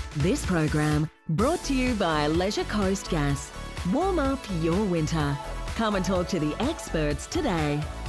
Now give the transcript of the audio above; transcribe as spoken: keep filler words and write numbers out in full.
This program brought to you by Leisure Coast Gas. Warm up your winter. Come and talk to the experts today.